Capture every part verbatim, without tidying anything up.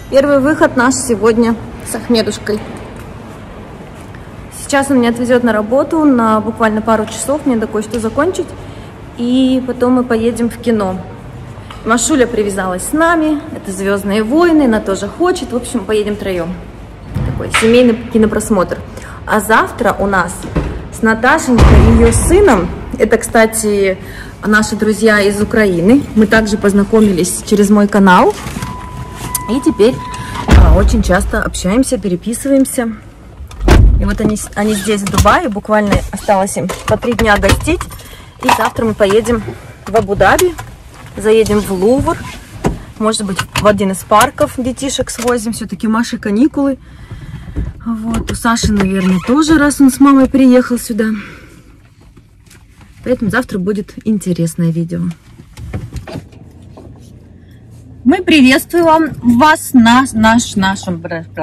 Первый выход наш сегодня с Ахмедушкой. Сейчас он меня отвезет на работу на буквально пару часов. Мне надо кое-что закончить. И потом мы поедем в кино. Машуля привязалась с нами. Это «Звездные войны», она тоже хочет. В общем, поедем втроем. Такой семейный кинопросмотр. А завтра у нас с Наташенькой и ее сыном, это, кстати, наши друзья из Украины. Мы также познакомились через мой канал. И теперь а, очень часто общаемся, переписываемся. И вот они, они здесь, в Дубае, буквально осталось им по три дня гостить. И завтра мы поедем в Абу-Даби, заедем в Лувр, может быть, в один из парков детишек свозим. Все-таки Маши каникулы. Вот, у Саши, наверное, тоже, раз он с мамой приехал сюда. Поэтому завтра будет интересное видео. Мы приветствуем вас на наш, нашем...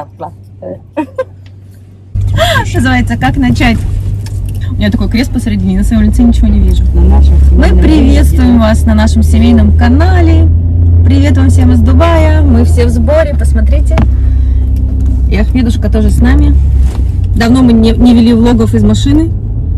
Называется «Как начать». У меня такой крест посередине, на своем лице ничего не вижу. Мы приветствуем вас на нашем семейном канале. Привет вам всем из Дубая. Мы все в сборе, посмотрите. И Ахмедушка тоже с нами. Давно мы не, не вели влогов из машины.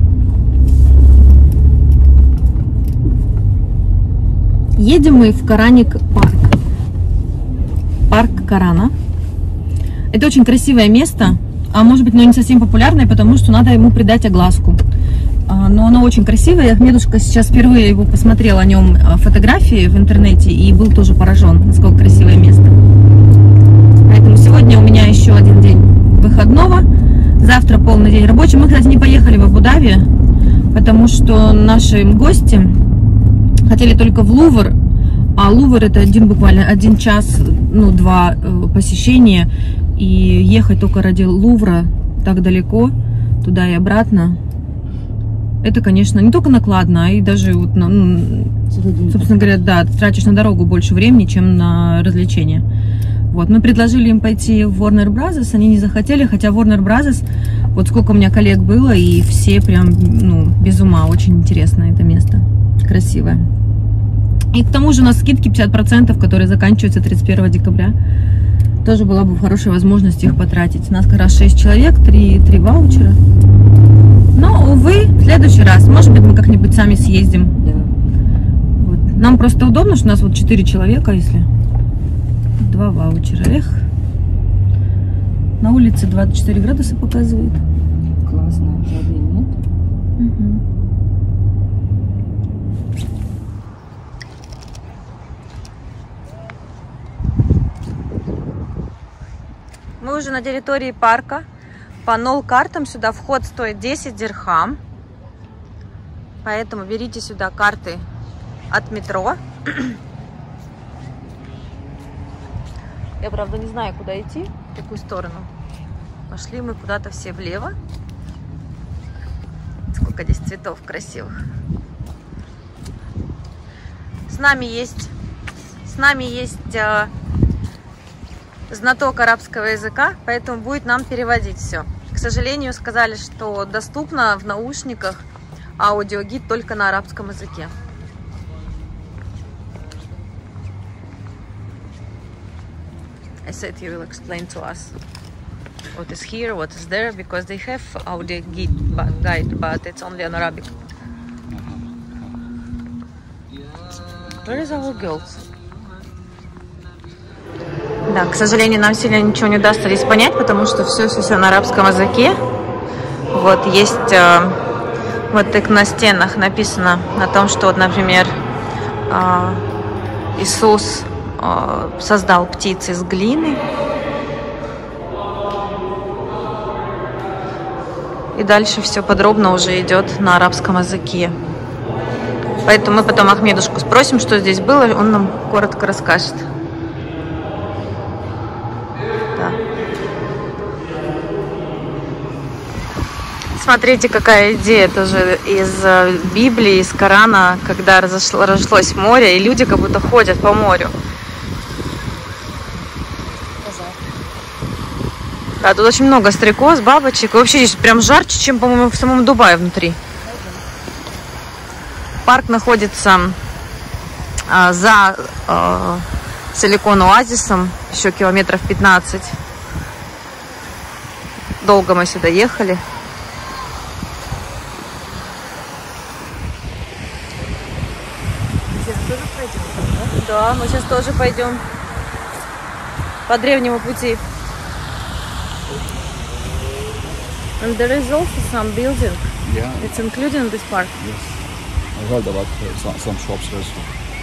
Едем мы в Караник парк. Парк Карана. Это очень красивое место. А может быть, но не совсем популярное, потому что надо ему придать огласку. Но оно очень красивое. Ахмедушка сейчас впервые его посмотрел о нем фотографии в интернете и был тоже поражен, насколько красивое место. Поэтому сегодня у меня еще один день выходного. Завтра полный день рабочий. Мы, кстати, не поехали в Абу-Даби, потому что наши гости хотели только в Лувр. А Лувр это один буквально один час, ну два посещения. И ехать только ради Лувра так далеко, туда и обратно, это, конечно, не только накладно, а и даже, вот, ну, собственно говоря, да, тратишь на дорогу больше времени, чем на развлечения. Вот, мы предложили им пойти в Warner Bros, они не захотели, хотя Warner Bros, вот сколько у меня коллег было, и все прям, ну, без ума, очень интересно это место, красивое. И к тому же у нас скидки пятьдесят процентов, которые заканчиваются тридцать первого декабря. Тоже была бы хорошая возможность их потратить. У нас как раз шесть человек, три, три ваучера. Но, увы, в следующий раз. Может быть, мы как-нибудь сами съездим. Вот. Нам просто удобно, что у нас вот четыре человека, если два ваучера. Эх. На улице двадцать четыре градуса показывает. Классно, воды нет. Угу. Мы уже на территории парка. По нолл-картам сюда вход стоит десять дирхам. Поэтому берите сюда карты от метро. Я, правда, не знаю, куда идти, в какую сторону. Пошли мы куда-то все влево. Сколько здесь цветов красивых. С нами есть, с нами есть э, знаток арабского языка, поэтому будет нам переводить все. К сожалению, сказали, что доступно в наушниках аудиогид только на арабском языке. I said he will explain to us what is here, what is there, because they have audio guide, but it's only on Arabic. Where is our girls? Да, к сожалению, нам сильно ничего не удастся здесь понять, потому что все-все-все на арабском языке. Вот есть, э, вот так на стенах написано о том, что, вот, например, э, Иисус э, создал птиц из глины. И дальше все подробно уже идет на арабском языке. Поэтому мы потом Ахмедушку спросим, что здесь было, он нам коротко расскажет. Смотрите, какая идея тоже из Библии, из Корана, когда разошло, разошлось море, и люди как будто ходят по морю. Да, тут очень много стрекоз, бабочек. И вообще здесь прям жарче, чем, по-моему, в самом Дубае внутри. Парк находится а, за а, Силикон оазисом, еще километров пятнадцать. Долго мы сюда ехали. Сейчас тоже пойдем, да? Да, мы сейчас тоже пойдем по древнему пути. And there is also some building. Yeah. It's included in this park. Yes. I heard about uh, some shops also.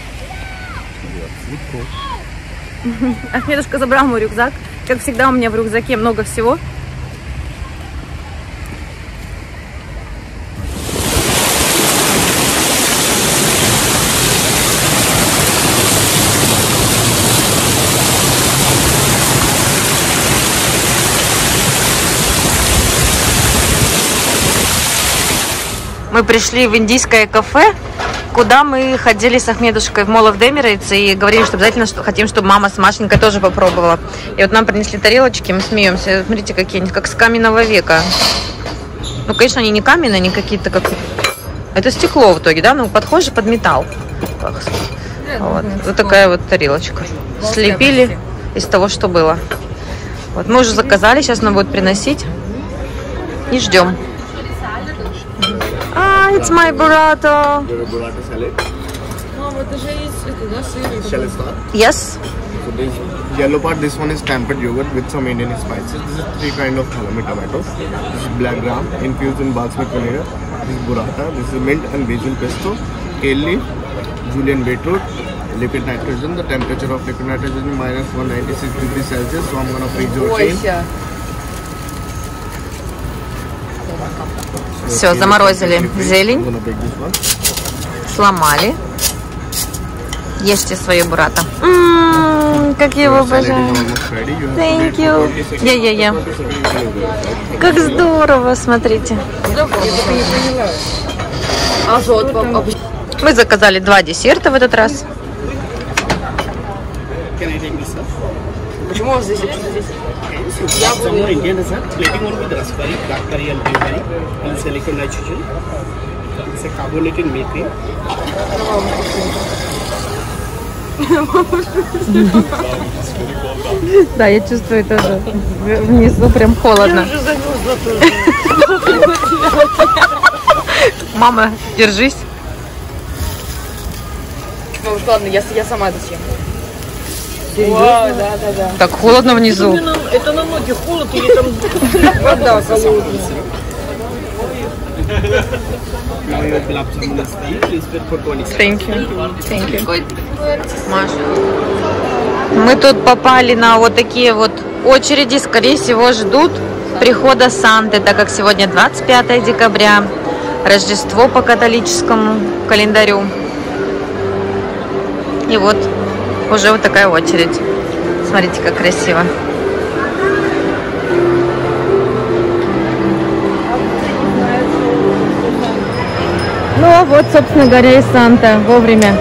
Ахмедушка забрал мой рюкзак. Как всегда, у меня в рюкзаке много всего. Мы пришли в индийское кафе, куда мы ходили с Ахмедушкой в Mall of the Emirates и говорили, что обязательно что, хотим, чтобы мама с Машенькой тоже попробовала. И вот нам принесли тарелочки, мы смеемся. Смотрите, какие они, как с каменного века. Ну, конечно, они не каменные, они какие-то как... Это стекло в итоге, да? Ну, подхоже под металл. Вот, вот такая вот тарелочка. Слепили из того, что было. Вот, мы уже заказали, сейчас нам будут приносить. И ждем. Ah, it's my burrito. Burrata salad. Shall I start? Yes. So this yellow part, this one is tempered yogurt with some Indian spices. This is three kind of halloumi tomatoes. This is black gram infused in balsamic vinegar. This is burrata. This is mint and basil pesto. Kale leaf, julienne beetroot, liquid nitrogen. The temperature of liquid nitrogen is minus one ninety-six degrees Celsius. So I'm gonna freeze your chain. Все, заморозили зелень, сломали. Ешьте свое буррато. Ммм, как я его обожаю. Thank you. Я-я-я. Как здорово, смотрите. Мы заказали два десерта в этот раз. Почему у вас здесь вообще здесь? Some more Indian dessert. Plating one with raspberry, black curry and blueberry, and silicon nitrogen. It's a carbonated milk cream. Да, я чувствую тоже. Внизу прям холодно. Мама, держись. Ну ладно, я, я сама зачем? Вау, да, да, да. Так холодно внизу. Это на ноги холод или там вода холодная? Thank you. Thank you. Маша. Мы тут попали на вот такие вот очереди. Скорее всего, ждут прихода Санты, так как сегодня двадцать пятое декабря, Рождество по католическому календарю. И вот уже вот такая очередь. Смотрите, как красиво. Ну, а вот, собственно говоря, и Санта вовремя.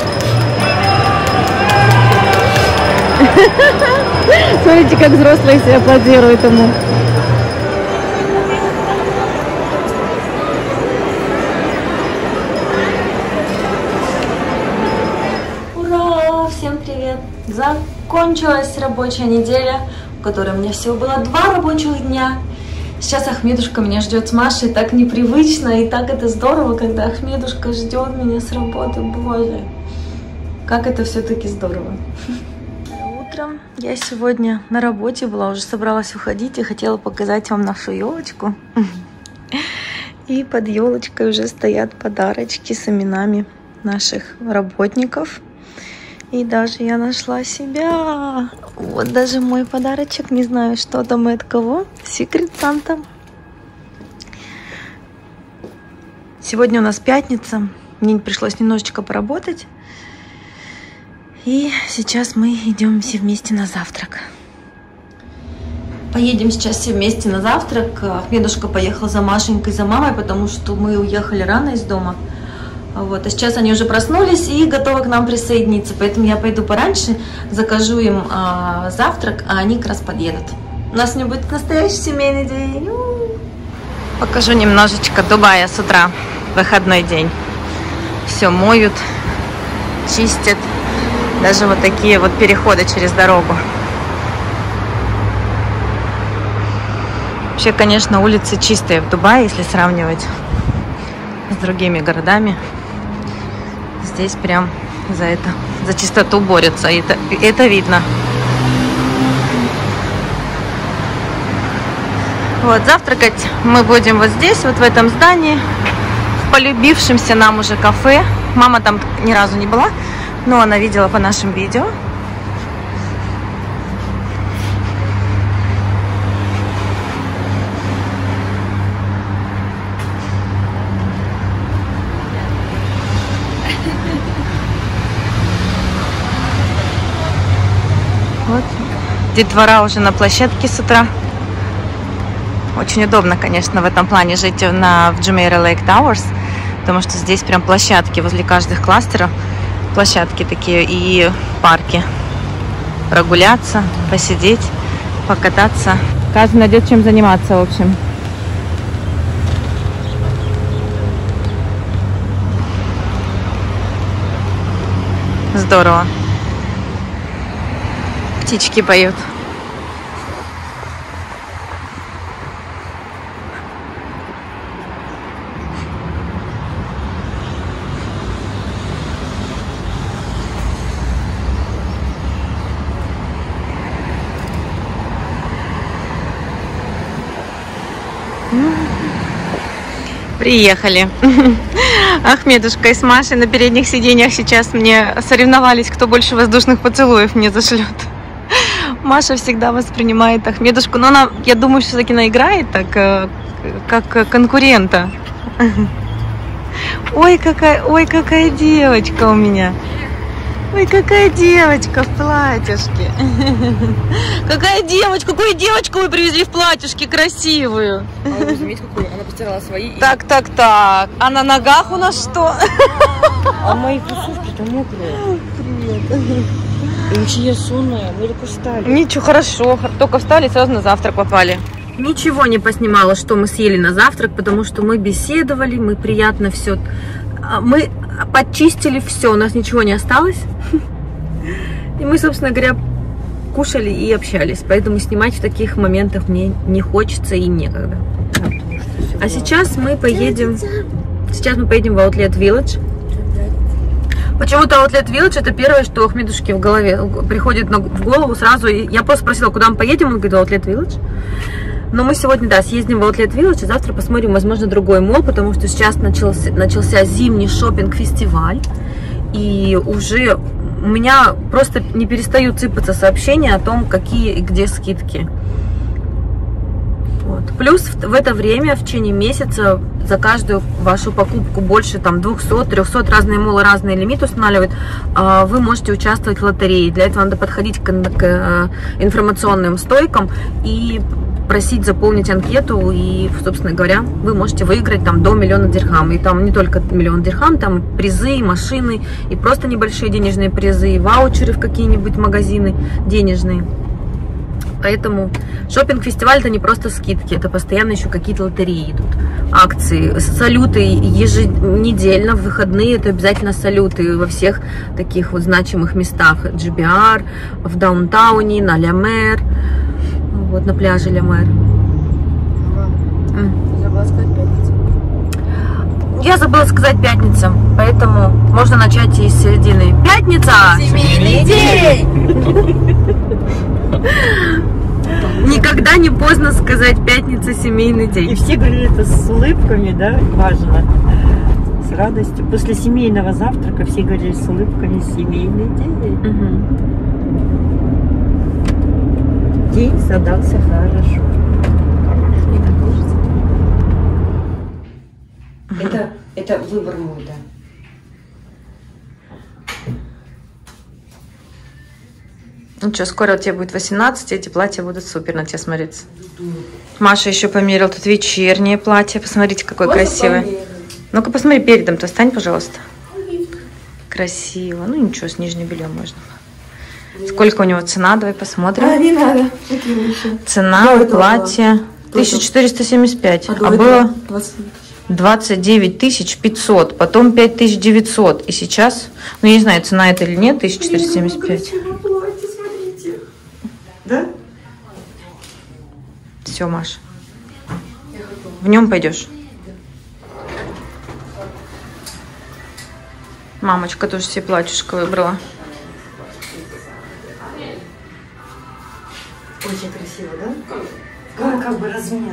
Смотрите, как взрослые все аплодируют ему. Ура! Всем привет! Закончилась рабочая неделя, в которой у меня всего было два рабочих дня. Сейчас Ахмедушка меня ждет с Машей, так непривычно и так это здорово, когда Ахмедушка ждет меня с работы. Боже, как это все-таки здорово. Утром я сегодня на работе была, уже собралась уходить и хотела показать вам нашу елочку. И под елочкой уже стоят подарочки с именами наших работников. И даже я нашла себя. Вот даже мой подарочек. Не знаю, что там и от кого. Secret Santa. Сегодня у нас пятница. Мне пришлось немножечко поработать. И сейчас мы идем все вместе на завтрак. Поедем сейчас все вместе на завтрак. Ахмедушка поехал за Машенькой, за мамой, потому что мы уехали рано из дома. Вот, а сейчас они уже проснулись и готовы к нам присоединиться. Поэтому я пойду пораньше, закажу им а, завтрак, а они как раз подъедут. У нас не будет настоящий семейный день. Покажу немножечко Дубая с утра. Выходной день. Все моют, чистят. Даже вот такие вот переходы через дорогу. Вообще, конечно, улицы чистые в Дубае, если сравнивать с другими городами. Здесь прям за это, за чистоту борются, и это, это видно. Вот, завтракать мы будем вот здесь, вот в этом здании, в полюбившемся нам уже кафе. Мама там ни разу не была, но она видела по нашим видео. Вот. Детвора уже на площадке с утра. Очень удобно, конечно, в этом плане жить на, в Jumeirah Lake Towers, потому что здесь прям площадки возле каждых кластеров. Площадки такие и парки. Прогуляться, посидеть, покататься. Каждый найдет чем заниматься, в общем. Здорово. Птички поют. Приехали. Ахмедушка и с Машей на передних сиденьях сейчас мне соревновались, кто больше воздушных поцелуев мне зашлет. Маша всегда воспринимает Ахмедушку, но она, я думаю, что все-таки она играет так, как конкурента. Ой, какая, ой, какая девочка у меня. Ой, какая девочка в платьишке. Какая девочка, какую девочку вы привезли в платьишке красивую. А вы заметьте, какую? Она постирала свои. Так, так, так. А на ногах у нас что? А мои кроссовки-то мокрые. Привет. И вообще я сонная, мы только встали. Ничего, хорошо. Только встали, сразу на завтрак попали. Ничего не поснимала, что мы съели на завтрак, потому что мы беседовали, мы приятно все... Мы подчистили все, у нас ничего не осталось. И мы, собственно говоря, кушали и общались. Поэтому снимать в таких моментах мне не хочется и некогда. А сейчас мы поедем... Сейчас мы поедем в Outlet Village. Почему-то Outlet Village это первое, что Ахмедушке в голове приходит в голову сразу. Я просто спросила, куда мы поедем, он говорит, Outlet Village. Но мы сегодня, да, съездим в Outlet Village, и завтра посмотрим, возможно, другой молл, потому что сейчас начался, начался зимний шопинг-фестиваль, и уже у меня просто не перестают сыпаться сообщения о том, какие и где скидки. Вот. Плюс в, в это время, в течение месяца, за каждую вашу покупку больше там двухсот, трёхсот, разные моллы, разные лимиты устанавливают, вы можете участвовать в лотерее. Для этого надо подходить к, к информационным стойкам и просить заполнить анкету, и, собственно говоря, вы можете выиграть там до миллиона дирхам. И там не только миллион дирхам, там призы, машины, и просто небольшие денежные призы, и ваучеры в какие-нибудь магазины денежные. Поэтому шопинг-фестиваль это не просто скидки, это постоянно еще какие-то лотереи идут, акции, салюты еженедельно, в выходные это обязательно салюты во всех таких вот значимых местах. джи би ар, в даунтауне, на Ля Мер. Вот на пляже Ля Мер. Забыла сказать пятница. Я забыла сказать пятница, поэтому можно начать и с середины. Пятница! Семейный день! Никогда не поздно сказать пятница, семейный день. И все говорили это с улыбками, да, важно, с радостью. После семейного завтрака все говорили с улыбками семейный день. Угу. День задался хорошо. Это, это выбор мой, да. Ну что, скоро у тебя будет восемнадцать, эти платья будут супер на тебя смотреться. Маша еще померила тут вечернее платье. Посмотрите, какое красивое. Ну-ка, посмотри передом-то, стань, пожалуйста. Красиво. Ну ничего, с нижним бельем можно. Сколько у него цена? Давай посмотрим. А, не надо. Цена платья тысяча четыреста семьдесят пять. А, а было двадцать тысяч. двадцать девять тысяч пятьсот, потом пять тысяч девятьсот. И сейчас, ну я не знаю, цена это или нет, тысяча четыреста семьдесят пять. Платье, смотрите. Да? Все, Маш. В нем пойдешь. Мамочка тоже себе платьюшко выбрала. Очень красиво, да? Как, как бы размер.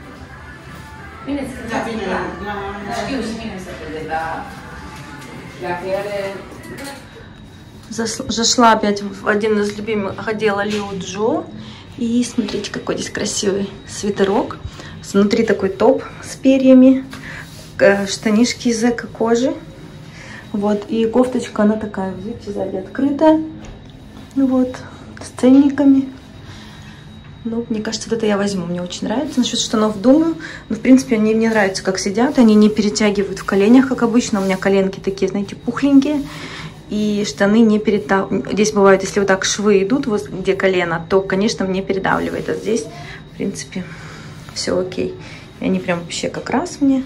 Зашла опять в один из любимых отдела Лиу Джо. И смотрите, какой здесь красивый свитерок. Внутри такой топ с перьями. Штанишки из эко-кожи. Вот. И кофточка, она такая, видите, сзади открытая. Вот. С ценниками. Ну, мне кажется, вот это я возьму. Мне очень нравится. Насчет штанов думаю. Но, в принципе, они мне нравятся, как сидят. Они не перетягивают в коленях, как обычно. У меня коленки такие, знаете, пухленькие. И штаны не перетягивают. Здесь бывает, если вот так швы идут, вот где колено, то, конечно, мне передавливает. А здесь, в принципе, все окей. И они прям вообще как раз мне.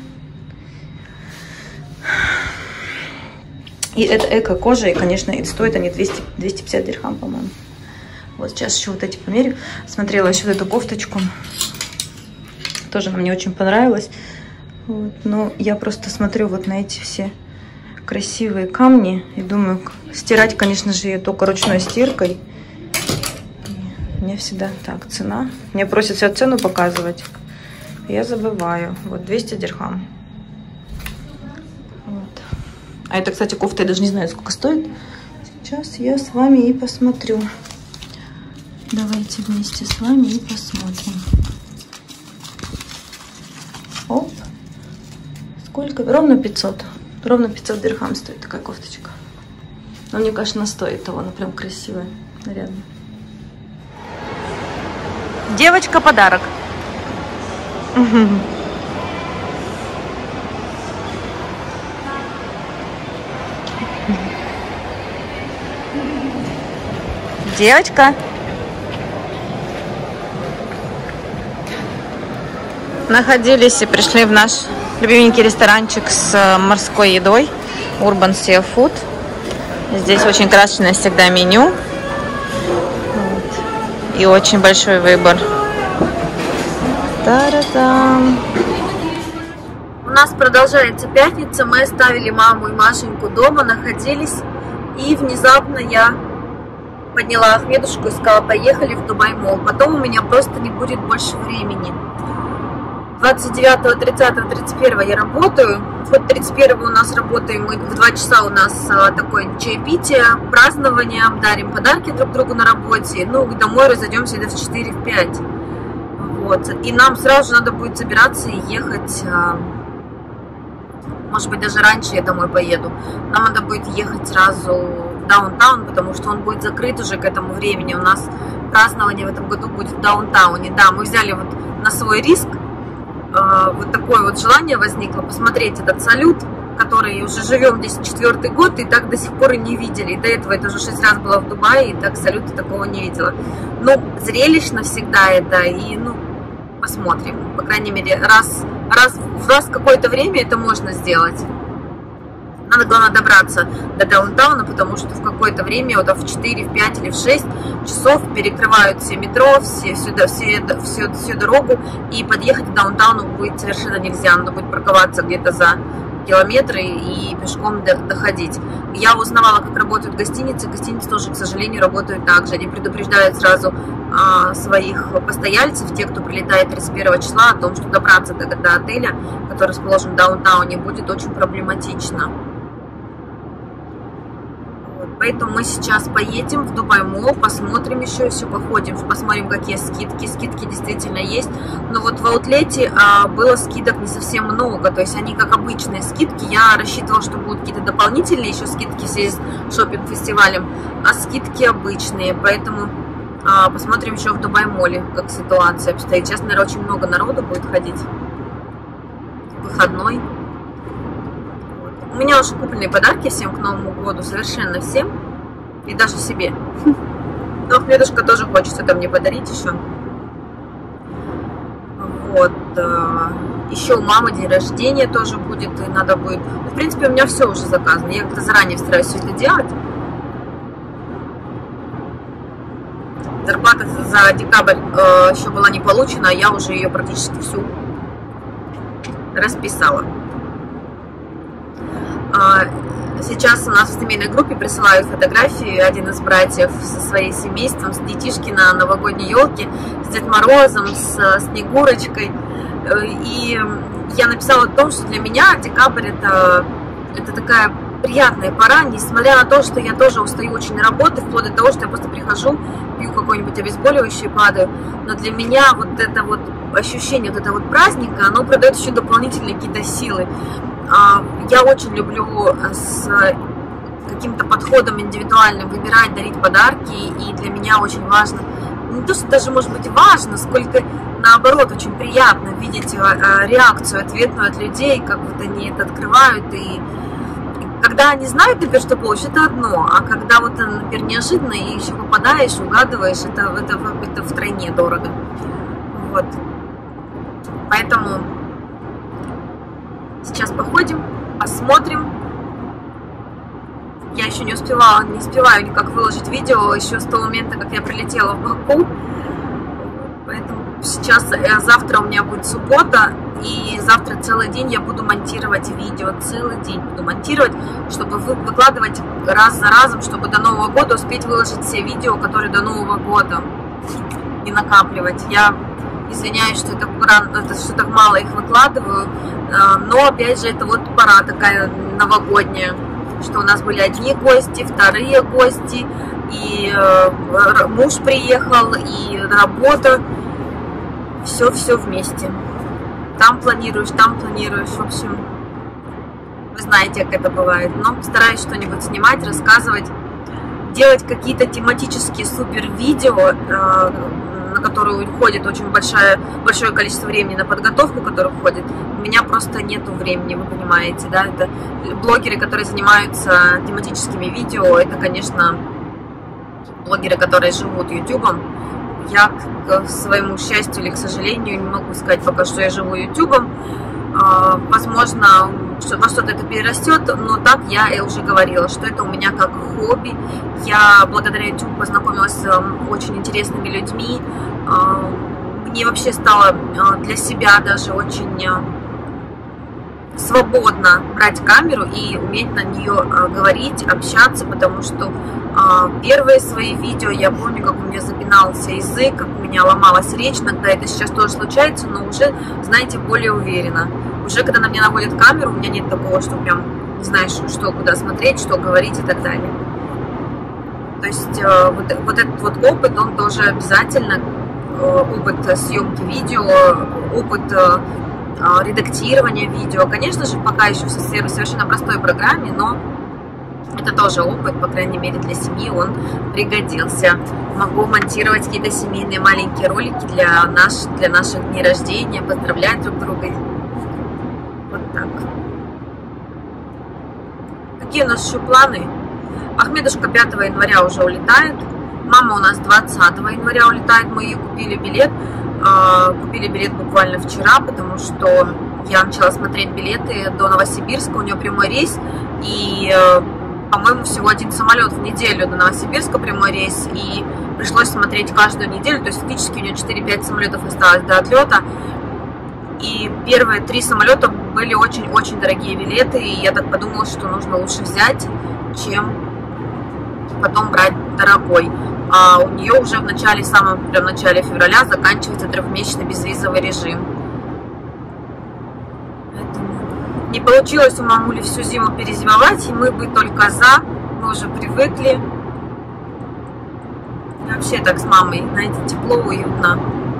И это эко-кожа. И, конечно, и стоят они двести, двести пятьдесят дирхам, по-моему. Вот сейчас еще вот эти померю. Смотрела еще вот эту кофточку. Тоже она мне очень понравилась. Вот. Но я просто смотрю вот на эти все красивые камни. И думаю, стирать, конечно же, ее только ручной стиркой. И мне всегда так, цена. Мне просят всю цену показывать. Я забываю. Вот, двести дирхам. Вот. А это, кстати, кофта, я даже не знаю, сколько стоит. Сейчас я с вами и посмотрю. Давайте вместе с вами и посмотрим. Оп. Сколько? Ровно пятьсот. Ровно пятьсот дирхам стоит такая кофточка. Но мне кажется, она стоит того. Она прям красивая. Нарядная. Девочка, подарок. Девочка. Находились и пришли в наш любименький ресторанчик с морской едой. Urban Seafood. Здесь очень красочное всегда меню. Вот. И очень большой выбор. Та-да-дам. У нас продолжается пятница. Мы оставили маму и Машеньку дома, находились. И внезапно я подняла Ахмедушку и сказала, поехали в Дубай Молл. Потом у меня просто не будет больше времени. двадцать девятого, тридцатого, тридцать первого я работаю. Вот тридцать первого у нас работаем, мы в два часа у нас а, такое чаепитие, празднование, дарим подарки друг другу на работе. Ну, домой разойдемся где-то в четыре-пять. Вот. И нам сразу же надо будет собираться и ехать, а, может быть, даже раньше я домой поеду. Нам надо будет ехать сразу в даунтаун, потому что он будет закрыт уже к этому времени. У нас празднование в этом году будет в даунтауне. Да, мы взяли вот на свой риск. Вот такое вот желание возникло посмотреть этот салют, который уже живем здесь четвертый год, и так до сих пор и не видели. И до этого это уже шесть раз была в Дубае, и так салюта такого не видела. Ну, зрелищно всегда это, и, ну, посмотрим. По крайней мере, раз, раз, раз в какое-то время это можно сделать. Надо, главное, добраться до даунтауна, потому что в какое-то время, вот в четыре, в пять или в шесть часов перекрывают все метро, все, все, все, все, всю дорогу, и подъехать к даунтауну будет совершенно нельзя. Надо будет парковаться где-то за километры и пешком доходить. Я узнавала, как работают гостиницы. Гостиницы тоже, к сожалению, работают так же. Они предупреждают сразу а, своих постояльцев, тех, кто прилетает тридцать первого числа, о том, что добраться до, до отеля, который расположен в даунтауне, будет очень проблематично. Поэтому мы сейчас поедем в Дубай Молл, посмотрим еще, все походим, посмотрим, какие скидки. Скидки действительно есть. Но вот в аутлете а, было скидок не совсем много. То есть они как обычные скидки. Я рассчитывала, что будут какие-то дополнительные еще скидки в связи с шопинг-фестивалем. А скидки обычные. Поэтому а, посмотрим еще в Дубай Молле, как ситуация обстоит. Сейчас, наверное, очень много народу будет ходить. Выходной. У меня уже купленные подарки всем к Новому году, совершенно всем, и даже себе. Но Ахмедушка тоже хочет это мне подарить еще. Вот. Еще у мамы день рождения тоже будет, и надо будет. В принципе, у меня все уже заказано. Я как-то заранее стараюсь все это делать. Зарплата за декабрь э, еще была не получена, а я уже ее практически всю расписала. А, сейчас у нас в семейной группе присылают фотографии один из братьев со своим семейством, с детишки на новогодней елке, с Дед Морозом, с Снегурочкой. И я написала о том, что для меня декабрь это, это такая приятная пора, несмотря на то, что я тоже устаю очень на работе, вплоть до того, что я просто прихожу, пью какое-нибудь обезболивающее и падаю. Но для меня вот это вот ощущение вот этого вот праздника, оно придает еще дополнительные какие-то силы. Я очень люблю с каким-то подходом индивидуальным выбирать, дарить подарки, и для меня очень важно, не то, что даже может быть важно, сколько наоборот очень приятно видеть реакцию ответную от людей, как вот они это открывают, и когда они знают, например, что получишь, это одно, а когда вот, например, неожиданно и еще попадаешь, угадываешь, это, это, это втройне дорого. Вот. Поэтому сейчас походим, посмотрим. Я еще не успевала, не успеваю никак выложить видео еще с того момента, как я прилетела в Баку. Поэтому сейчас, завтра у меня будет суббота, и завтра целый день я буду монтировать видео, целый день буду монтировать, чтобы выкладывать раз за разом, чтобы до Нового года успеть выложить все видео, которые до Нового года, и накапливать. Я извиняюсь, что это, что так мало их выкладываю, но опять же это вот пора такая новогодняя, что у нас были одни гости, вторые гости, и муж приехал, и работа, все-все вместе. Там планируешь, там планируешь, в общем, вы знаете, как это бывает. Но стараюсь что-нибудь снимать, рассказывать, делать какие-то тематические супер видео, на которые уходит очень большое, большое количество времени, на подготовку, которая уходит. У меня просто нету времени, вы понимаете, да, это блогеры, которые занимаются тематическими видео, это, конечно, блогеры, которые живут ютубом. Я, к своему счастью или к сожалению, не могу сказать пока, что я живу ютубом. Возможно, что во что-то это перерастет, но так я и уже говорила, что это у меня как хобби. Я благодаря ютубу познакомилась с очень интересными людьми. Мне вообще стало для себя даже очень свободно брать камеру и уметь на нее говорить, общаться, потому что первые свои видео, я помню, как у меня запинался язык, как у меня ломалась речь, иногда это сейчас тоже случается, но уже, знаете, более уверенно. Уже когда на меня наводят камеру, у меня нет такого, что прям не знаешь, что, куда смотреть, что говорить и так далее. То есть вот, вот этот вот опыт, он тоже обязательно, опыт съемки видео, опыт редактирования видео. Конечно же, пока еще в совершенно простой программе, но это тоже опыт, по крайней мере, для семьи он пригодился. Могу монтировать какие-то семейные маленькие ролики для, наш, для наших дней рождения, поздравлять друг друга. Вот так. Какие у нас еще планы? Ахмедушка пятого января уже улетает. Мама у нас двадцатого января улетает. Мы ее купили билет. Купили билет буквально вчера, потому что я начала смотреть билеты до Новосибирска. У нее прямой рейс. И, по-моему, всего один самолет в неделю до Новосибирска, прямой рейс. И пришлось смотреть каждую неделю. То есть фактически у нее четыре-пять самолетов осталось до отлета. И первые три самолета были очень-очень дорогие билеты. И я так подумала, что нужно лучше взять, чем потом брать дорогой. А у нее уже в начале, в самом прям начале февраля заканчивается трехмесячный безвизовый режим. Поэтому не получилось у мамули всю зиму перезимовать, и мы бы только за, мы уже привыкли. И вообще так с мамой, знаете, тепло, уютно.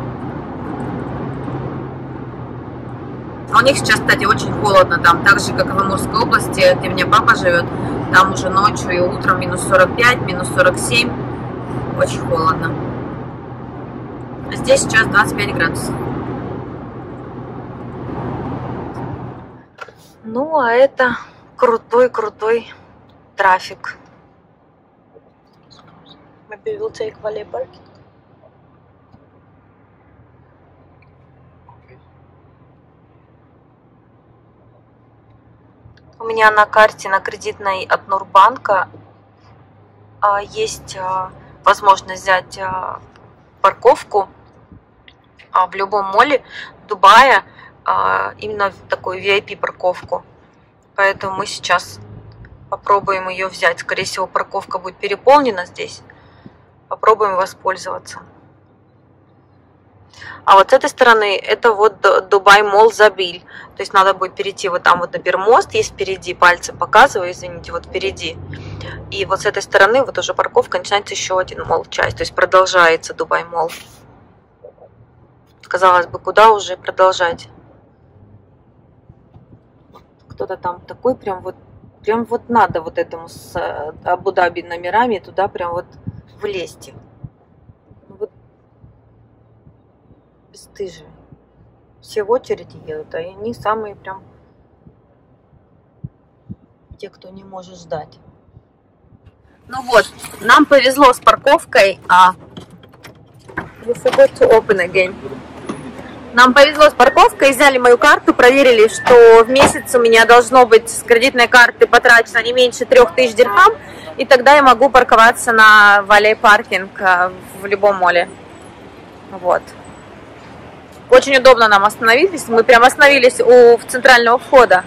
А у них сейчас, кстати, очень холодно там, так же, как и в Амурской области, где у меня папа живет. Там уже ночью и утром минус сорок пять, минус сорок семь. Очень холодно. А здесь сейчас двадцать пять градусов. Ну, а это крутой-крутой трафик. Maybe we'll take Valet Parking. Okay. У меня на карте, на кредитной от Нурбанка есть возможность взять парковку в любом моле Дубая, именно такую ви ай пи парковку. Поэтому мы сейчас попробуем ее взять. Скорее всего, парковка будет переполнена здесь. Попробуем воспользоваться. А вот с этой стороны это вот Дубай Молл Забиль. То есть надо будет перейти вот там вот на Бирмост. Есть впереди, пальцы показываю, извините, вот впереди. И вот с этой стороны вот уже парковка, начинается еще один молл часть. То есть продолжается Дубай Молл. Казалось бы, куда уже продолжать? Кто-то там такой прям вот, прям вот надо вот этому с Абу-Даби номерами туда прям вот влезть. Вот бесстыжие. Все в очереди едут, а они самые прям те, кто не может ждать. Ну вот, нам повезло с парковкой. А we forgot to open again. Нам повезло с парковкой, взяли мою карту, проверили, что в месяц у меня должно быть с кредитной карты потрачено не меньше трех тысяч дирхам, и тогда я могу парковаться на Валей паркинг в любом моле. Вот. Очень удобно нам остановились. Мы прям остановились у центрального входа.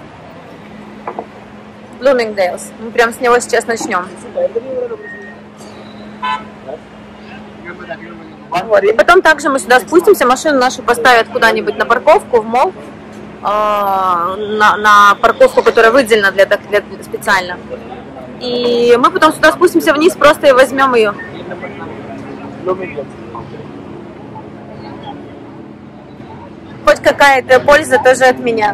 Bloomingdale's. Мы прям с него сейчас начнем. Вот. И потом также мы сюда спустимся, машину нашу поставят куда-нибудь на парковку, в молл, э, на, на парковку, которая выделена для, для специально. И мы потом сюда спустимся вниз, просто и возьмем ее. Хоть какая-то польза тоже от меня.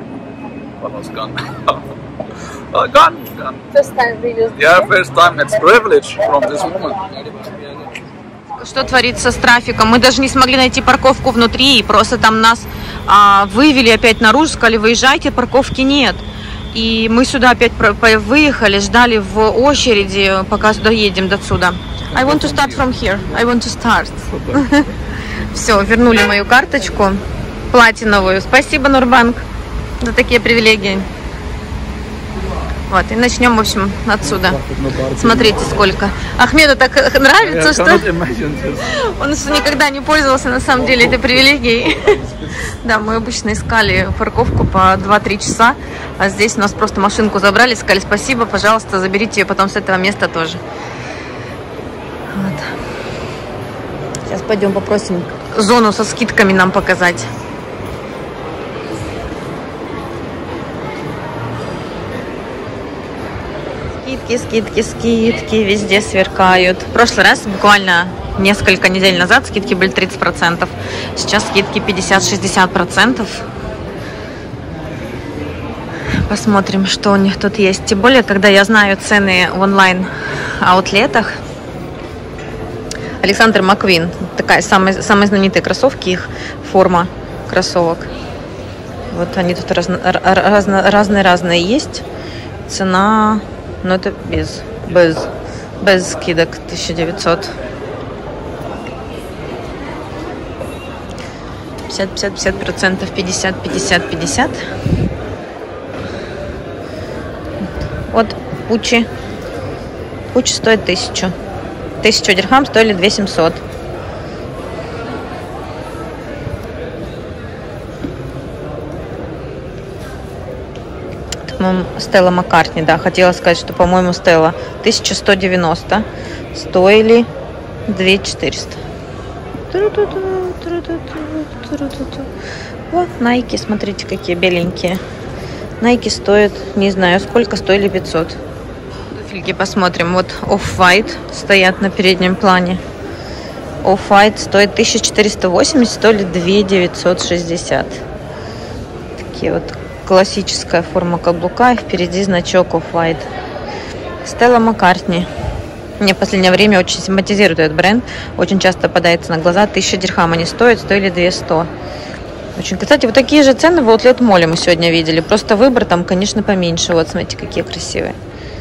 Gun, gun. First time we used Yeah, first time. It's privilege from this woman. Что творится с трафиком? Мы даже не смогли найти парковку внутри, и просто там нас а, вывели опять наружу, сказали, выезжайте, парковки нет. И мы сюда опять выехали, ждали в очереди, пока сюда едем до отсюда. I want to start from here. I want to start. Все, вернули мою карточку платиновую. Спасибо, Нурбанк, за такие привилегии. Вот, и начнем, в общем, отсюда. Смотрите, сколько. Ахмеду так нравится, что он никогда не пользовался, на самом деле, этой привилегией. Да, мы обычно искали парковку по два-три часа, а здесь у нас просто машинку забрали, сказали, спасибо, пожалуйста, заберите ее потом с этого места тоже. Вот. Сейчас пойдем попросим зону со скидками нам показать. Скидки, скидки, скидки везде сверкают. В прошлый раз, буквально несколько недель назад, скидки были тридцать процентов. Сейчас скидки пятьдесят-шестьдесят процентов. Посмотрим, что у них тут есть. Тем более, когда я знаю цены в онлайн-аутлетах. Александр Маквин. Такая самая, самые знаменитые кроссовки, их форма кроссовок. Вот они тут разные-разные есть. Цена... Но это без, без, без скидок тысяча девятьсот. пятьдесят-пятьдесят процентов, пятьдесят-пятьдесят-пятьдесят. Вот Пучи. Пучи стоит тысячу. Тысячу дирхам стоили две тысячи семьсот. Стелла Маккартни, да, хотела сказать, что, по-моему, Стелла тысяча сто девяносто стоили две тысячи четыреста. Вот Nike, смотрите, какие беленькие. Nike стоят, не знаю, сколько, стоили пятьсот. Туфельки посмотрим. Вот Off-White стоят на переднем плане. Off-White стоит тысяча четыреста восемьдесят, стоили две тысячи девятьсот шестьдесят. Такие вот. Классическая форма каблука, и впереди значок Off-White. Стелла Маккартни. Мне в последнее время очень симпатизирует этот бренд. Очень часто попадается на глаза. Тысяча дирхам они стоят, стоили две сто. Очень, кстати, вот такие же цены в Outlet Mall мы сегодня видели. Просто выбор там, конечно, поменьше. Вот, смотрите, какие красивые.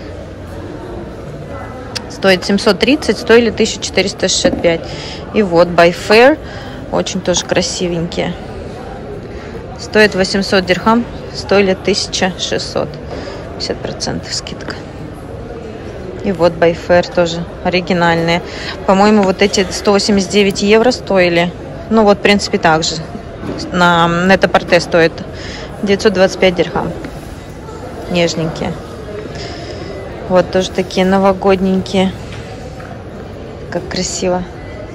Стоит семьсот тридцать, стоили тысяча четыреста шестьдесят пять. И вот By Fair. Очень тоже красивенькие. Стоит восемьсот дирхам, стоили тысяча шестьсот. пятьдесят процентов скидка. И вот Байфер тоже оригинальные. По-моему, вот эти сто восемьдесят девять евро стоили. Ну вот, в принципе, так же. На Net-a-Porter стоит девятьсот двадцать пять дирхам. Нежненькие. Вот тоже такие новогодненькие. Как красиво.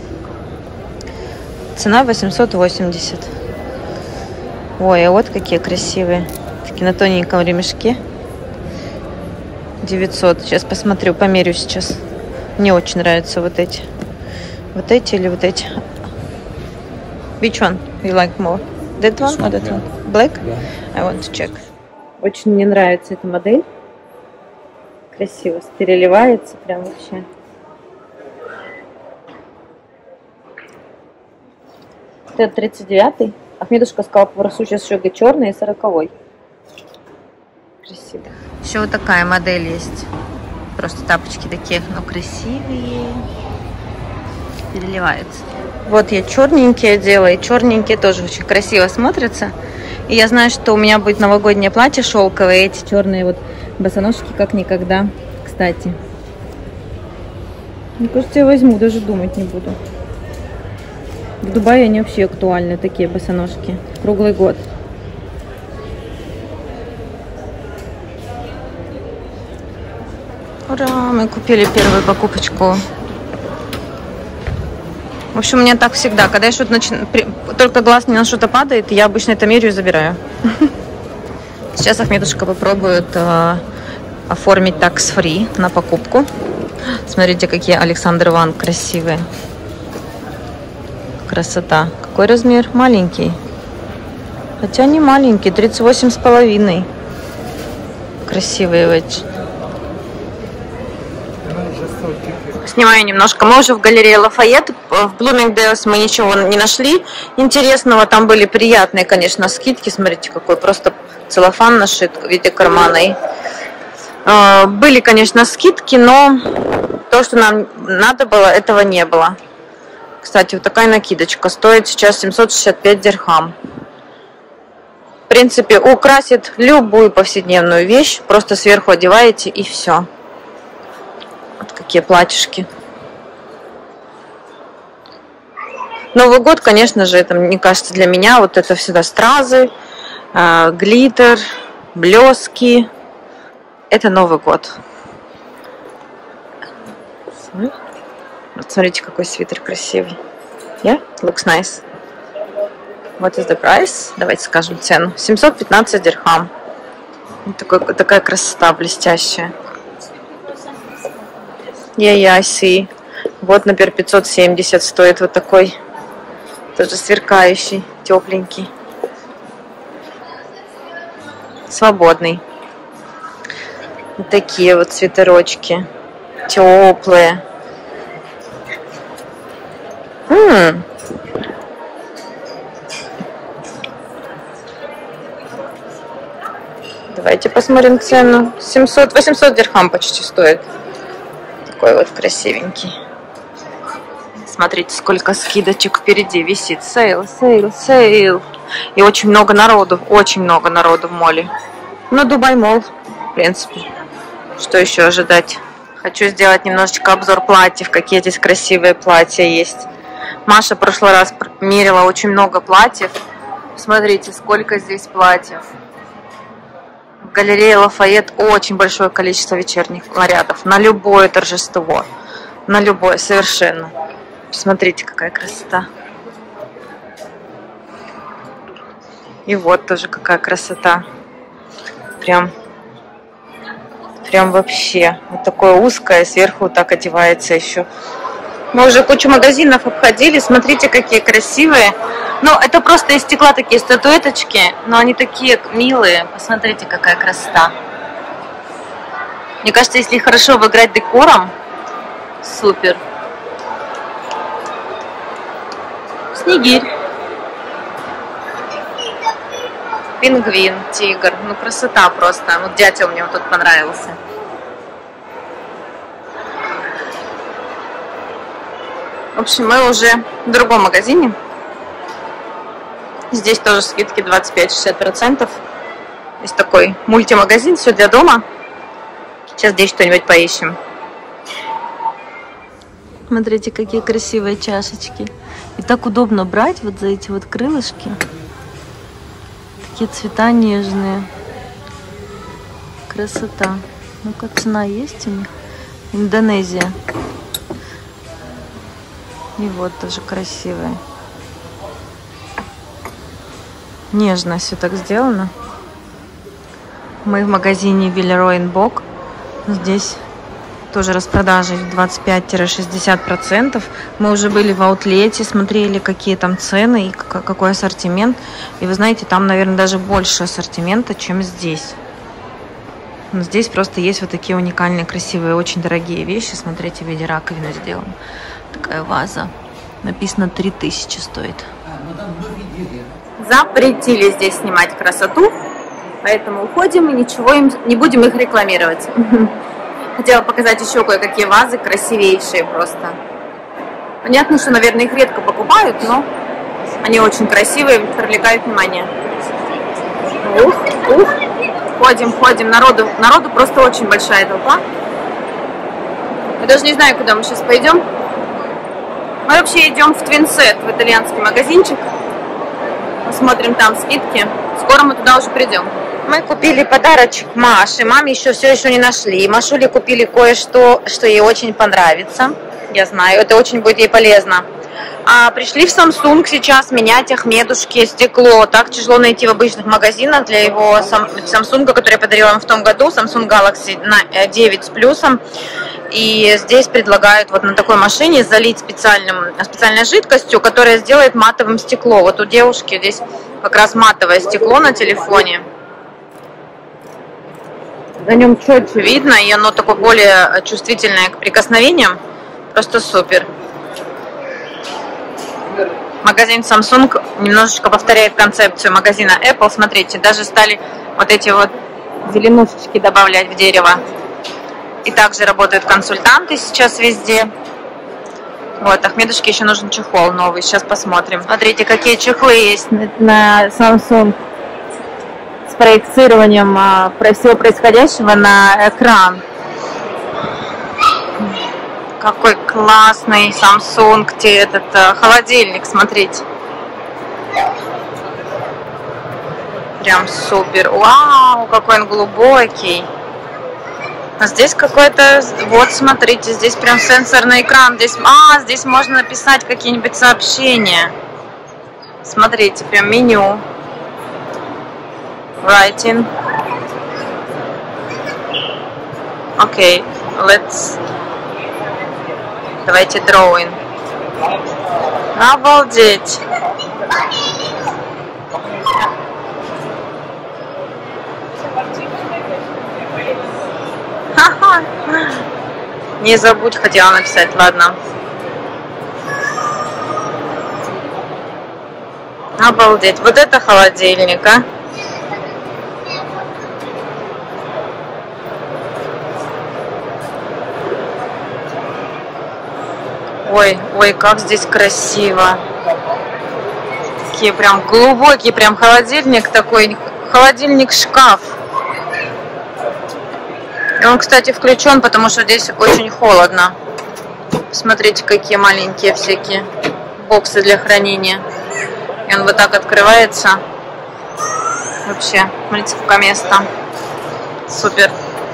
Цена восемьсот восемьдесят. Ой, а вот какие красивые. Такие на тоненьком ремешке. девятьсот. Сейчас посмотрю, померю сейчас. Мне очень нравятся вот эти. Вот эти или вот эти? Which one you like more? That one or that one? Black? Yeah. I want to check. Очень мне нравится эта модель. Красиво, переливается прям вообще. Это тридцать девятый. Ахмедушка сказала, по сейчас еще черный и сороковой. Красиво. Еще вот такая модель есть. Просто тапочки такие, но красивые. Переливаются. Вот я черненькие делаю. Черненькие тоже очень красиво смотрятся. И я знаю, что у меня будет новогоднее платье шелковое. Эти черные вот босоножки как никогда. Кстати. Мне кажется, я возьму, даже думать не буду. В Дубае они вообще актуальны, такие босоножки. Круглый год. Ура! Мы купили первую покупочку. В общем, у меня так всегда. Когда я что-то начинаю... Только глаз не на что-то падает, я обычно это мерю и забираю. Сейчас Ахмедушка попробует э, оформить tax-free на покупку. Смотрите, какие Александр Ван красивые. Красота. Какой размер? Маленький. Хотя не маленький, тридцать восемь с половиной. Красивые очень. Снимаю немножко. Мы уже в галерее Лафайет. В Bloomingdale's мы ничего не нашли интересного. Там были приятные, конечно, скидки. Смотрите, какой просто целлофан нашит в виде кармана. Были, конечно, скидки, но то, что нам надо было, этого не было. Кстати, вот такая накидочка стоит сейчас семьсот шестьдесят пять дирхам. В принципе, украсит любую повседневную вещь. Просто сверху одеваете и все. Вот какие платьишки. Новый год, конечно же, это, мне кажется, для меня вот это всегда стразы, э, глиттер, блески. Это Новый год. Вот смотрите, какой свитер красивый. Yeah, looks nice. What is the price? Давайте скажем цену. семьсот пятнадцать дирхам. Вот такой, такая красота блестящая. Yeah, yeah, I see. Вот, например, пятьсот семьдесят стоит вот такой. Тоже сверкающий, тепленький. Свободный. Вот такие вот свитерочки. Теплые. М-м. Давайте посмотрим цену. семьсот, восемьсот дирхам почти стоит. Такой вот красивенький. Смотрите, сколько скидочек впереди висит. Сейл, сейл, сейл. И очень много народу. Очень много народу в моле. Ну, Дубай Молл, в принципе. Что еще ожидать? Хочу сделать немножечко обзор платьев. Какие здесь красивые платья есть. Маша в прошлый раз мерила очень много платьев. Смотрите, сколько здесь платьев. В галерее Лафайет очень большое количество вечерних нарядов. На любое торжество. На любое совершенно. Смотрите, какая красота. И вот тоже какая красота. Прям, прям вообще. Вот такое узкое, сверху вот так одевается еще. Мы уже кучу магазинов обходили. Смотрите, какие красивые. Ну, это просто из стекла такие статуэточки, но они такие милые. Посмотрите, какая красота. Мне кажется, если их хорошо обыграть декором, супер. Снегирь. Пингвин, тигр. Ну, красота просто. Вот дятел мне вот тут понравился. В общем, мы уже в другом магазине. Здесь тоже скидки двадцать пять-шестьдесят процентов. Есть такой мультимагазин, все для дома. Сейчас здесь что-нибудь поищем. Смотрите, какие красивые чашечки. И так удобно брать вот за эти вот крылышки. Такие цвета нежные. Красота. Ну-ка, цена есть у них? Индонезия. И вот тоже красивые. Нежно все так сделано. Мы в магазине Villeroy and Boch. Здесь тоже распродажи двадцать пять — шестьдесят процентов. Мы уже были в аутлете, смотрели, какие там цены и какой ассортимент. И вы знаете, там, наверное, даже больше ассортимента, чем здесь. Но здесь просто есть вот такие уникальные, красивые, очень дорогие вещи. Смотрите, в виде раковины сделана. Такая ваза. Написано три тысячи стоит. Запретили здесь снимать красоту. Поэтому уходим и ничего им не будем их рекламировать. Хотела показать еще кое-какие вазы, красивейшие просто. Понятно, что, наверное, их редко покупают, но они очень красивые, привлекают внимание. Ух, ух. Ходим, ходим. Народу, народу просто очень большая толпа. Я даже не знаю, куда мы сейчас пойдем. Мы вообще идем в Twinset, в итальянский магазинчик. Посмотрим там скидки. Скоро мы туда уже придем. Мы купили подарочек Маше. Маме еще все еще не нашли. Машуле купили кое-что, что ей очень понравится. Я знаю, это очень будет ей полезно. А пришли в Samsung сейчас менять Ахмедушке стекло. Так тяжело найти в обычных магазинах для его Samsung, который я подарила им в том году. Samsung Galaxy девять с плюсом. И здесь предлагают вот на такой машине залить специальным, специальной жидкостью, которая сделает матовым стекло. Вот у девушки здесь как раз матовое стекло на телефоне. На нем четче видно, и оно такое более чувствительное к прикосновениям. Просто супер. Магазин Samsung немножечко повторяет концепцию магазина Apple. Смотрите, даже стали вот эти вот зеленушечки добавлять в дерево. И также работают консультанты сейчас везде. Вот, Ахмедушке еще нужен чехол новый. Сейчас посмотрим. Смотрите, какие чехлы есть на Samsung с проецированием а, всего происходящего на экран. Какой классный Samsung, где этот а, холодильник, смотрите. Прям супер. Вау, какой он глубокий. А здесь какой-то, вот смотрите, здесь прям сенсорный экран. Здесь, а, здесь можно написать какие-нибудь сообщения. Смотрите, прям меню. Writing. Окей, okay, let's... Давайте drawing. Обалдеть. Ха-ха. Не забудь, хотела написать, ладно. Обалдеть. Вот это холодильник, а? Ой, ой, как здесь красиво. Такие прям глубокий прям холодильник такой. Холодильник-шкаф. И он, кстати, включен, потому что здесь очень холодно. Смотрите, какие маленькие всякие боксы для хранения. И он вот так открывается. Вообще, смотрите, сколько места. Супер.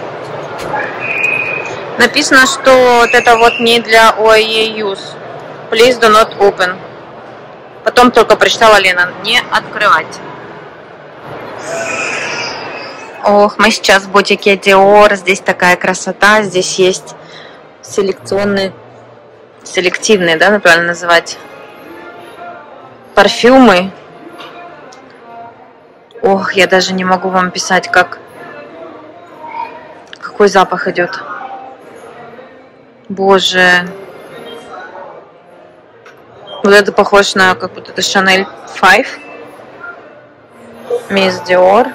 Написано, что вот это вот не для о эй и use. Please do not open. Потом только прочитала Лена. Не открывать. Ох, мы сейчас в бутике Dior. Здесь такая красота. Здесь есть селекционные, селективные, да, правильно называть, парфюмы. Ох, я даже не могу вам писать, как, какой запах идет. Боже. Вот это похож на как будто это Chanel пять. Miss Dior.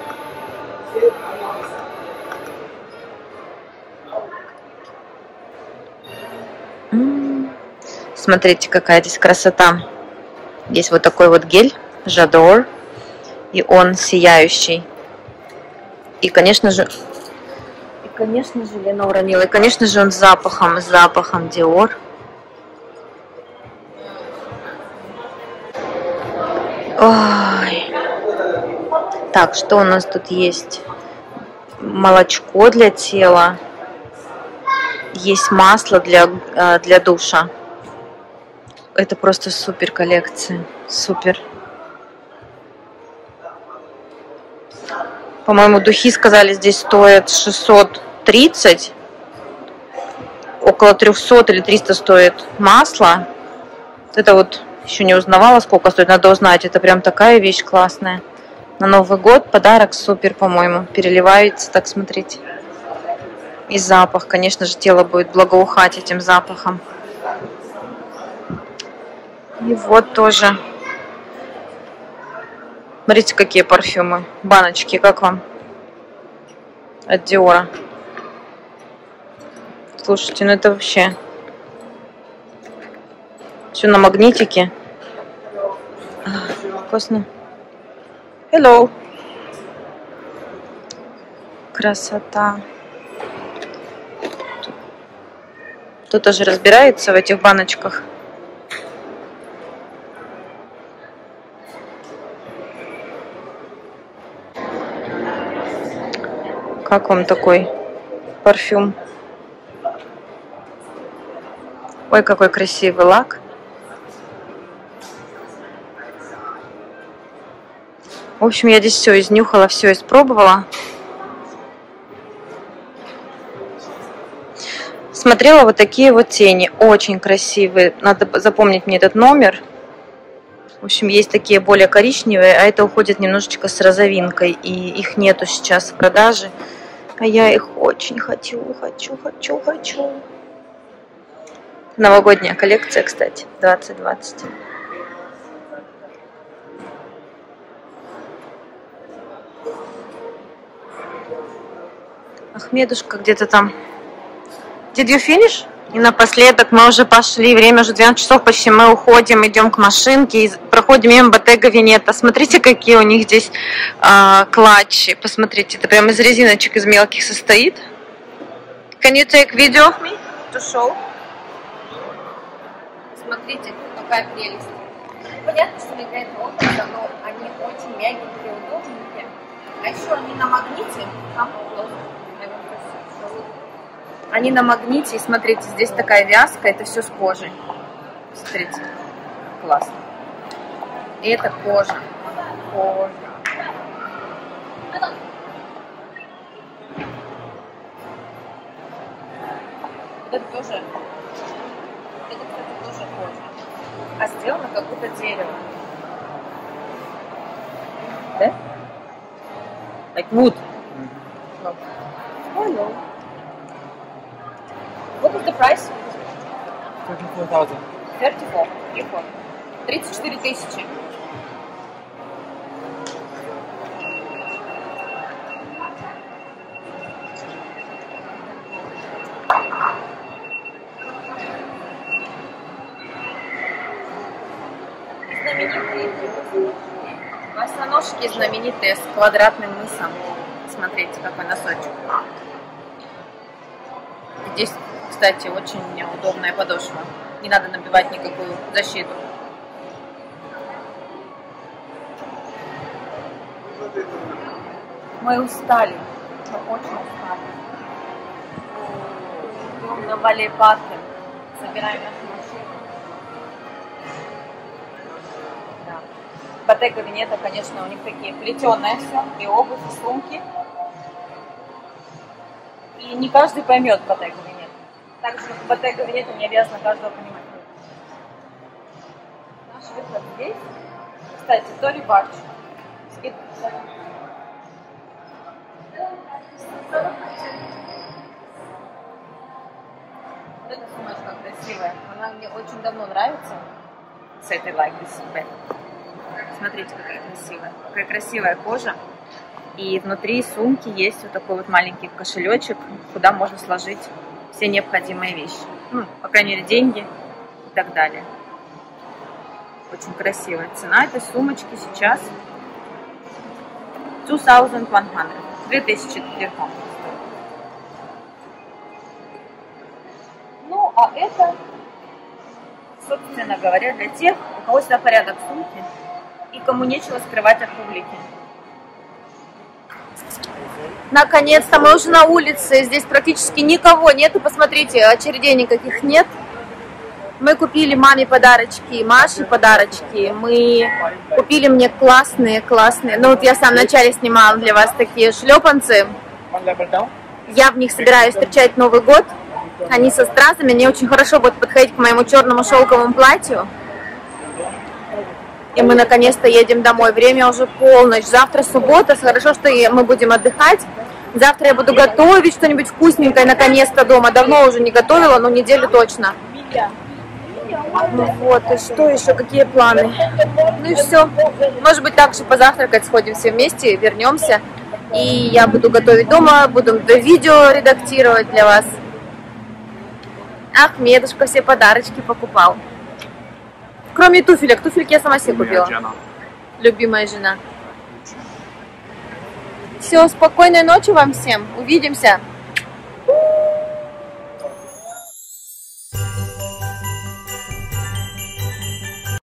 Смотрите, какая здесь красота. Здесь вот такой вот гель J'adore. И он сияющий. И, конечно же, конечно же, Лена уронила. И, конечно же, он с запахом, с запахом Dior. Ой. Так, что у нас тут есть? Молочко для тела. Есть масло для, для душа. Это просто супер коллекция. Супер. По-моему, духи, сказали, здесь стоят шестьсот тридцать. Около трехсот или триста стоит масло. Это вот еще не узнавала, сколько стоит. Надо узнать. Это прям такая вещь классная. На Новый год подарок супер, по-моему. Переливается, так смотрите. И запах. Конечно же, тело будет благоухать этим запахом. И вот тоже. Смотрите, какие парфюмы. Баночки, как вам? От Диора. Слушайте, ну это вообще... Все на магнитике. Вкусно. Hello. Красота. Кто тоже разбирается в этих баночках. Как вам такой парфюм? Ой, какой красивый лак. В общем, я здесь все изнюхала, все испробовала. Смотрела вот такие вот тени. Очень красивые. Надо запомнить мне этот номер. В общем, есть такие более коричневые, а это уходит немножечко с розовинкой. И их нету сейчас в продаже. А я их очень хочу, хочу, хочу, хочу. Новогодняя коллекция, кстати, двадцать двадцать. Ахмедушка где-то там. Did you finish? И напоследок мы уже пошли. Время уже двенадцать часов почти. Мы уходим, идем к машинке. И проходим мимо Bottega Veneta. Смотрите, какие у них здесь а, клатчи. Посмотрите, это прямо из резиночек, из мелких состоит. Can you take video of me to show? Смотрите, какая прелесть. Понятно, что для этого образа, но они очень мягенькие, удобненькие. А еще они на магните. Они на магните, и смотрите, здесь такая вязка, это все с кожей. Смотрите, классно. И это кожа. Кожа. Это тоже, это, кстати, тоже кожа. А сделано как будто дерево. Да? Like wood. No. Oh, no. What is the price? thirty-four thousand. thirty-four. тридцать четыре тысячи. Знаменитые босоножки, знаменитые с квадратным мысом. Смотрите, какой носочек. Здесь, кстати, очень удобная подошва. Не надо набивать никакую защиту. Мы устали. Мы очень устали. Идем на балет-парке. Собираем нашу машину. Да. Bottega Veneta, конечно, у них такие плетеные все. И обувь, и сумки. И не каждый поймет Bottega Veneta. Так что Bottega Veneta не обязана каждого понимать. Наш выход здесь. Кстати, Тори Барч. Вот эта сумочка красивая. Она мне очень давно нравится. С этой like this bag. Смотрите, какая красивая. Какая красивая кожа. И внутри сумки есть вот такой вот маленький кошелечек, куда можно сложить все необходимые вещи. Ну, по крайней мере, деньги и так далее. Очень красивая. Цена этой сумочки сейчас two thousand one hundred. три тысячи дирхам. А это, собственно говоря, для тех, у кого всегда порядок в сумке и кому нечего скрывать от публики. Наконец-то мы уже на улице, здесь практически никого нету, посмотрите, очередей никаких нет. Мы купили маме подарочки, Маше подарочки, мы купили мне классные, классные, ну вот я в самом начале снимала для вас такие шлепанцы. Я в них собираюсь встречать Новый год, они со стразами, они очень хорошо будут подходить к моему черному шелковому платью. И мы наконец-то едем домой. Время уже полночь. Завтра суббота. Хорошо, что мы будем отдыхать. Завтра я буду готовить что-нибудь вкусненькое наконец-то дома. Давно уже не готовила, но неделю точно. Ну вот, и что еще? Какие планы? Ну и все. Может быть, также позавтракать сходим все вместе, вернемся. И я буду готовить дома, буду видео редактировать для вас. Ах, Медушка все подарочки покупал. Кроме туфелек. Туфельки я сама себе купила. Любимая жена. Все, спокойной ночи вам всем. Увидимся.